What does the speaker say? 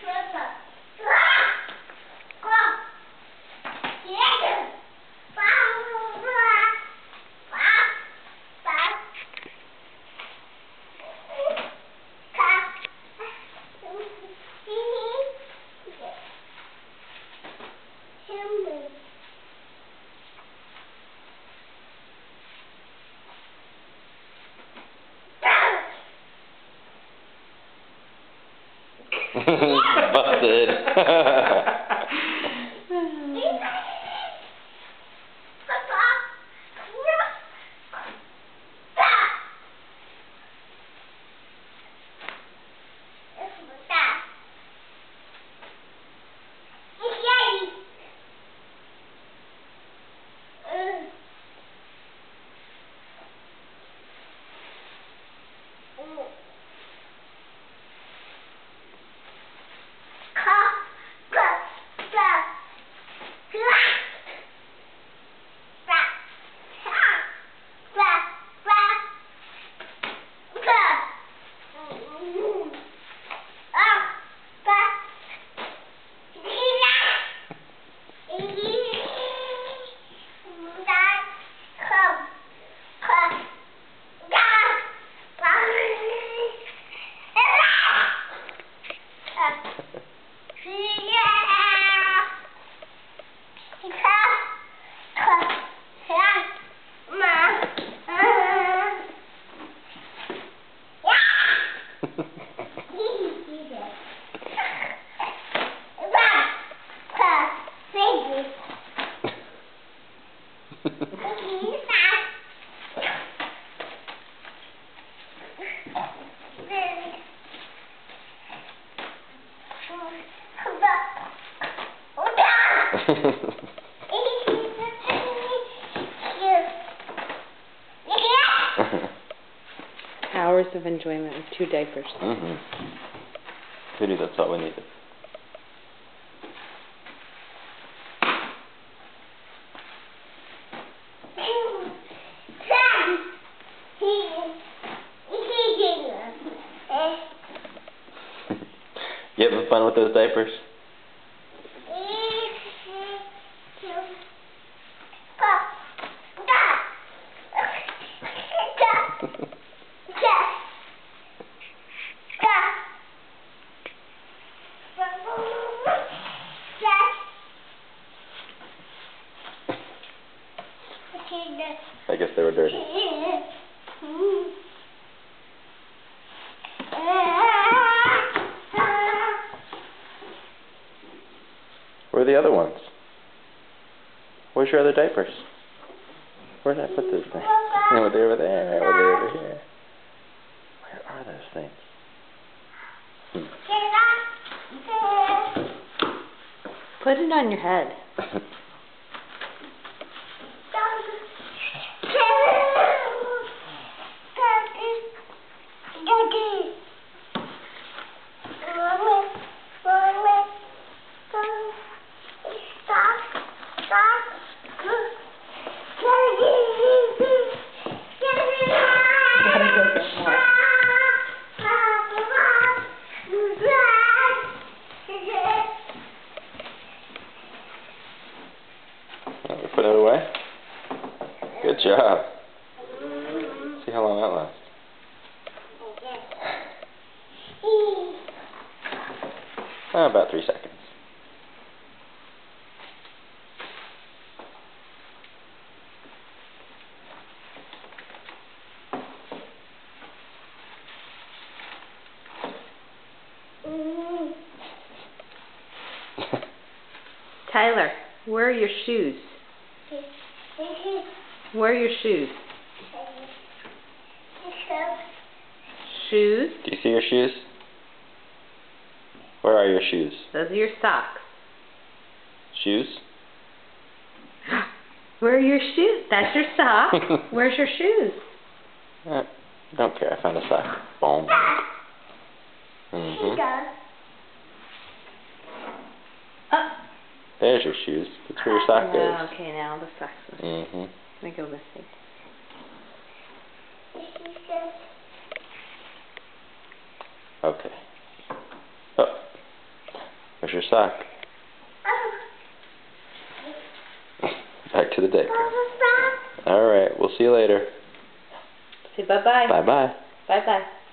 Busted. Hours of enjoyment with 2 diapers. Maybe that's all we needed. You having fun with those diapers? I guess they were dirty. Where are the other ones? Where's your other diapers? Where did I put those things? Oh, they're over there. Oh, they're over here. Where are those things? Put it on your head. Put it away. Good job. See how long that lasts. About 3 seconds. Tyler, where are your shoes? Where are your shoes? Shoes? Do you see your shoes? Where are your shoes? Those are your socks. Shoes? Where are your shoes? That's your sock. Where's your shoes? Don't care. I found a sock. Boom. There's your shoes. That's where your sock goes. Okay, now the socks. Let me go this way. Okay. Oh. Where's your sock? Back to the diaper. Alright, we'll see you later. Say bye-bye. Bye-bye. Bye-bye.